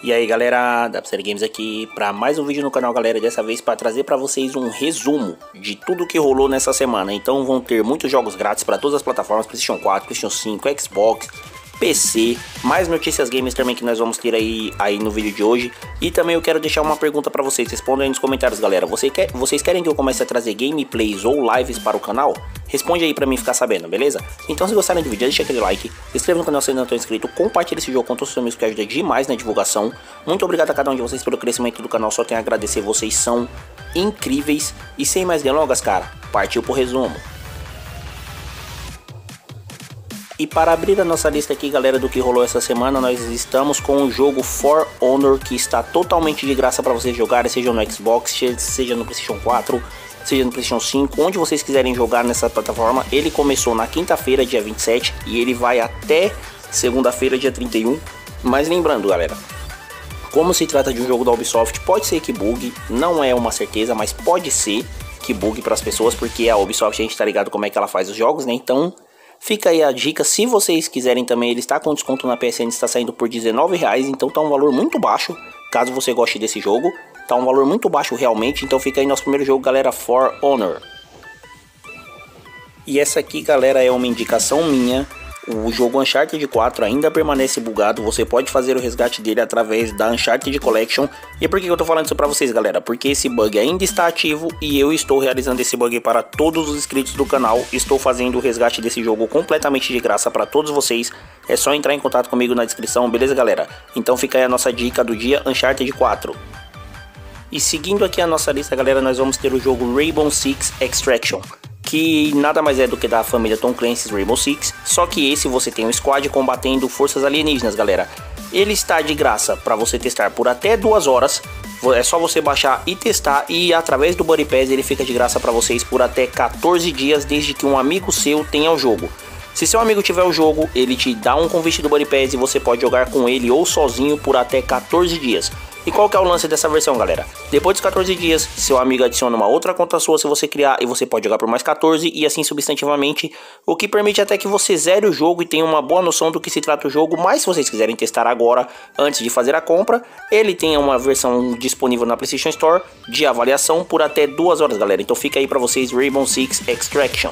E aí galera, da Série Games aqui para mais um vídeo no canal, galera. Dessa vez para trazer para vocês um resumo de tudo que rolou nessa semana. Então vão ter muitos jogos grátis para todas as plataformas, PlayStation 4, PlayStation 5, Xbox, PC, mais notícias games também que nós vamos ter aí no vídeo de hoje. E também eu quero deixar uma pergunta para vocês, respondam aí nos comentários, galera. Vocês querem que eu comece a trazer gameplays ou lives para o canal? Responde aí pra mim ficar sabendo, beleza? Então se gostarem do vídeo, deixa aquele like, se inscreva no canal se ainda não estão inscrito, compartilhe esse jogo com todos os seus amigos que ajuda demais na divulgação. Muito obrigado a cada um de vocês pelo crescimento do canal, só tenho a agradecer, vocês são incríveis. E sem mais delongas, cara, partiu pro resumo. E para abrir a nossa lista aqui, galera, do que rolou essa semana, nós estamos com o jogo For Honor, que está totalmente de graça para vocês jogarem, seja no Xbox, seja no PlayStation 4, seja no PlayStation 5, onde vocês quiserem jogar nessa plataforma. Ele começou na quinta-feira, dia 27, e ele vai até segunda-feira, dia 31. Mas lembrando, galera, como se trata de um jogo da Ubisoft, pode ser que bugue, não é uma certeza, mas pode ser que bugue para as pessoas, porque a Ubisoft a gente tá ligado como é que ela faz os jogos, né? Então fica aí a dica, se vocês quiserem também, ele está com desconto na PSN, está saindo por R$19, então tá um valor muito baixo, caso você goste desse jogo. Tá um valor muito baixo realmente, então fica aí nosso primeiro jogo, galera, For Honor. E essa aqui, galera, é uma indicação minha. O jogo Uncharted 4 ainda permanece bugado, você pode fazer o resgate dele através da Uncharted Collection. E por que eu tô falando isso pra vocês, galera? Porque esse bug ainda está ativo e eu estou realizando esse bug para todos os inscritos do canal. Estou fazendo o resgate desse jogo completamente de graça para todos vocês. É só entrar em contato comigo na descrição, beleza, galera? Então fica aí a nossa dica do dia, Uncharted 4. E seguindo aqui a nossa lista, galera, nós vamos ter o jogo Rainbow Six Extraction, que nada mais é do que da família Tom Clancy's Rainbow Six, só que esse você tem um squad combatendo forças alienígenas, galera. Ele está de graça para você testar por até 2 horas, é só você baixar e testar, e através do Buddy Pass ele fica de graça para vocês por até 14 dias, desde que um amigo seu tenha o jogo. Se seu amigo tiver o jogo, ele te dá um convite do Buddy Pass e você pode jogar com ele ou sozinho por até 14 dias. E qual que é o lance dessa versão, galera? Depois dos 14 dias, seu amigo adiciona uma outra conta sua se você criar, e você pode jogar por mais 14 e assim substantivamente, o que permite até que você zere o jogo e tenha uma boa noção do que se trata o jogo. Mas se vocês quiserem testar agora, antes de fazer a compra, ele tem uma versão disponível na PlayStation Store de avaliação por até 2 horas, galera. Então fica aí pra vocês, Rainbow Six Extraction.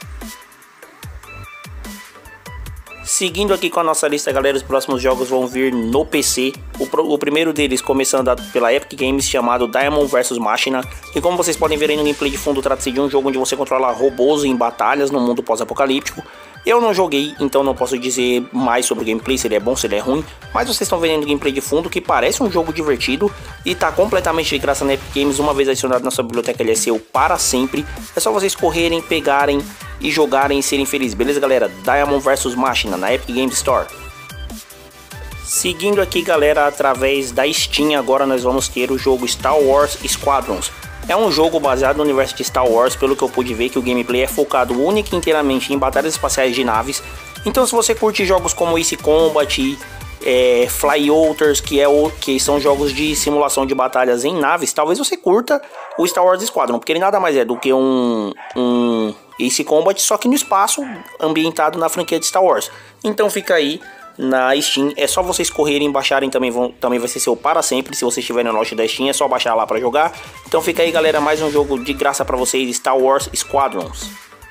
Seguindo aqui com a nossa lista, galera, os próximos jogos vão vir no PC. O primeiro deles, começando pela Epic Games, chamado Diamond vs Machina. E como vocês podem ver aí no gameplay de fundo, trata-se de um jogo onde você controla robôs em batalhas no mundo pós-apocalíptico. Eu não joguei, então não posso dizer mais sobre o gameplay, se ele é bom, se ele é ruim. Mas vocês estão vendo o gameplay de fundo, que parece um jogo divertido e tá completamente de graça na Epic Games. Uma vez adicionado na sua biblioteca, ele é seu para sempre. É só vocês correrem, pegarem e jogarem e serem felizes, beleza, galera? Diamond vs Machina na Epic Games Store. Seguindo aqui, galera, através da Steam, agora nós vamos ter o jogo Star Wars Squadrons. É um jogo baseado no universo de Star Wars, pelo que eu pude ver que o gameplay é focado única e inteiramente em batalhas espaciais de naves. Então se você curte jogos como Ace Combat, Flyovers, que são jogos de simulação de batalhas em naves, talvez você curta o Star Wars Squadron, porque ele nada mais é do que um Ace Combat, só que no espaço, ambientado na franquia de Star Wars. Então fica aí na Steam, é só vocês correrem, baixarem, também vai ser seu para sempre. Se vocês estiverem na loja da Steam, é só baixar lá para jogar. Então fica aí, galera, mais um jogo de graça para vocês, Star Wars Squadrons.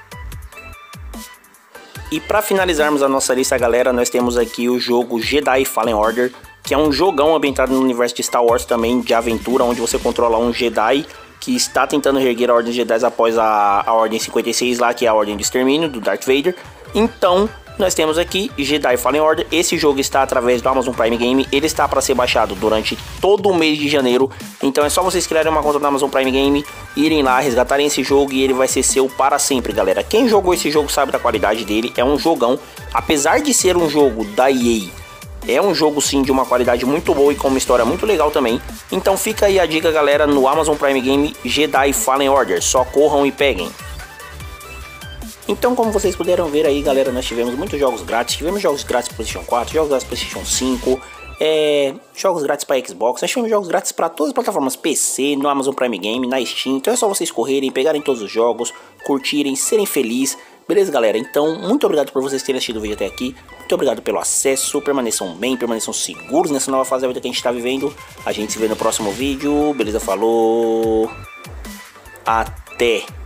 E para finalizarmos a nossa lista, galera, nós temos aqui o jogo Jedi Fallen Order, que é um jogão ambientado no universo de Star Wars também, de aventura, onde você controla um Jedi que está tentando reerguer a Ordem de Jedi após a Ordem 56 lá, que é a Ordem de Extermínio do Darth Vader. Então nós temos aqui Jedi Fallen Order. Esse jogo está através do Amazon Prime Game. Ele está para ser baixado durante todo o mês de janeiro. Então é só vocês criarem uma conta do Amazon Prime Game, irem lá, resgatarem esse jogo e ele vai ser seu para sempre, galera. Quem jogou esse jogo sabe da qualidade dele. É um jogão. Apesar de ser um jogo da EA, é um jogo sim de uma qualidade muito boa e com uma história muito legal também. Então fica aí a dica, galera, no Amazon Prime Game, Jedi Fallen Order. Só corram e peguem. Então, como vocês puderam ver aí, galera, nós tivemos muitos jogos grátis. Tivemos jogos grátis para PlayStation 4, jogos grátis para PlayStation 5, jogos grátis para Xbox. Nós tivemos jogos grátis para todas as plataformas PC, no Amazon Prime Game, na Steam. Então é só vocês correrem, pegarem todos os jogos, curtirem, serem felizes. Beleza, galera? Então, muito obrigado por vocês terem assistido o vídeo até aqui. Muito obrigado pelo acesso. Permaneçam bem, permaneçam seguros nessa nova fase da vida que a gente está vivendo. A gente se vê no próximo vídeo. Beleza? Falou. Até.